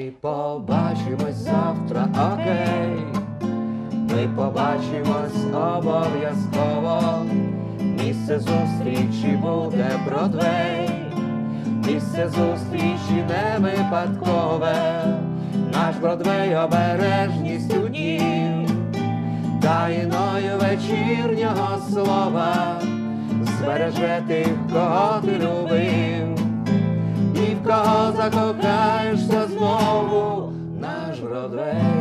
Ми побачимось завтра, окей. Ми побачимось обов'язково. Місце зустрічі буде Бродвей. Місце зустрічі не випадкове. Наш Бродвей обережністю днів, тайною вечірнього слова збереже тих, кого ти любив, і в кого закохаєшся знову. Наш Бродвей.